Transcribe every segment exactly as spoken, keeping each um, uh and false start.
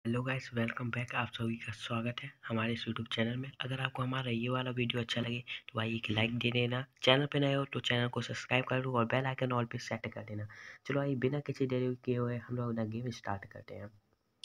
Hello guys, welcome back. आप सभी का स्वागत है हमारे इस यूट्यूब चैनल में। अगर आपको हमारा ये वाला वीडियो अच्छा लगे तो भाई एक लाइक दे देना। चैनल पे नए हो तो चैनल को सब्सक्राइब कर लो और बेल आइकन ऑल पे सेट कर देना। चलो भाई, बिना किसी देरी किए हुए हम लोग ना गेम स्टार्ट करते हैं।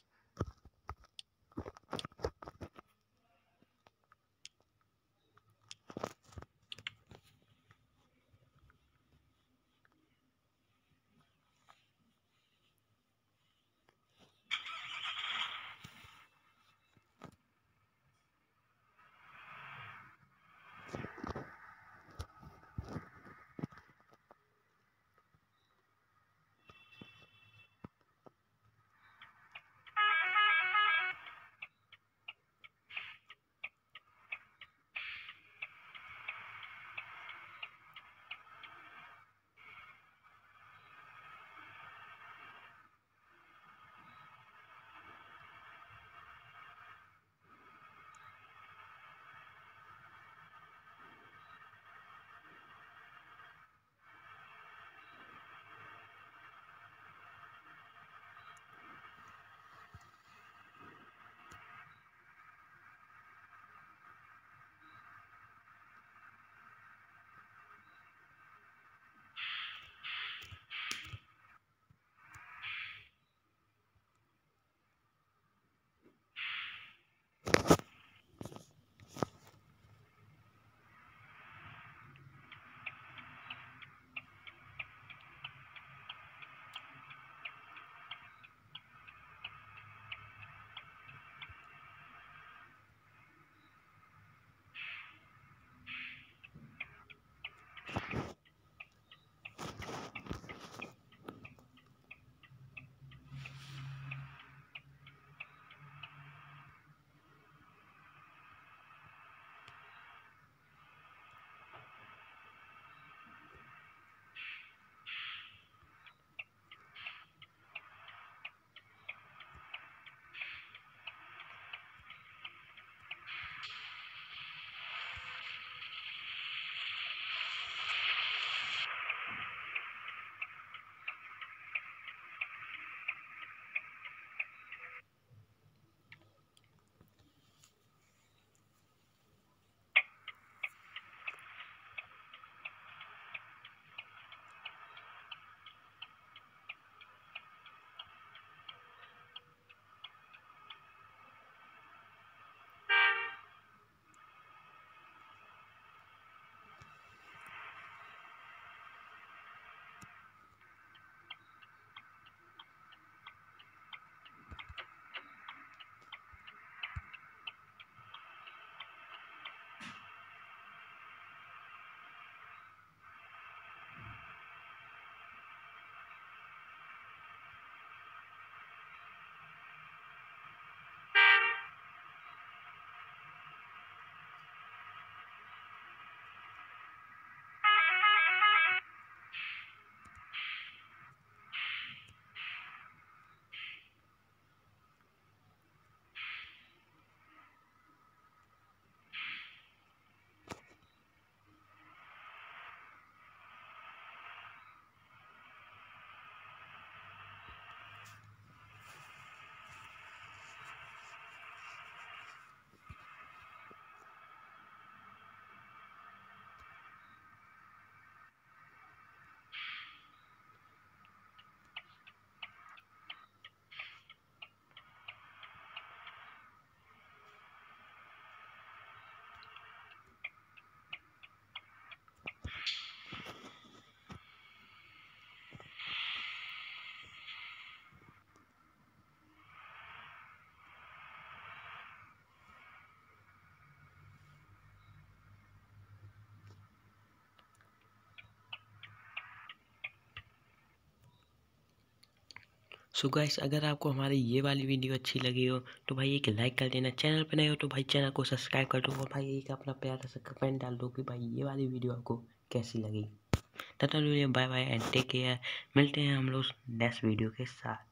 सो गाइस, अगर आपको हमारी ये वाली वीडियो अच्छी लगी हो तो भाई एक लाइक कर देना। चैनल पे नए हो तो भाई चैनल को सब्सक्राइब कर दो और भाई एक अपना प्यारा सा कमेंट डाल दो कि भाई ये वाली वीडियो आपको कैसी लगी। तब तक bye bye and take care. मिलते हैं हम लोग नेक्स्ट वीडियो के साथ।